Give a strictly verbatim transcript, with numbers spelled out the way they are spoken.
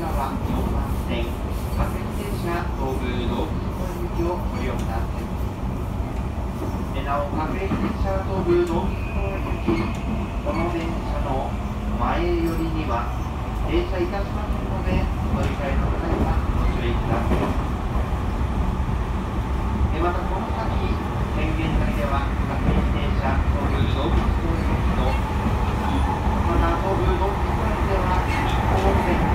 はよんばん線、各駅停車東武動物公園行きをご利用ください。なお、各駅停車東武動物公園行き、この電車の前寄りには停車いたしませんので、お乗り換えの際はご注意ください。また、この先、変幻台では各駅停車東武動物公園行きと、また東武動物公園では日光線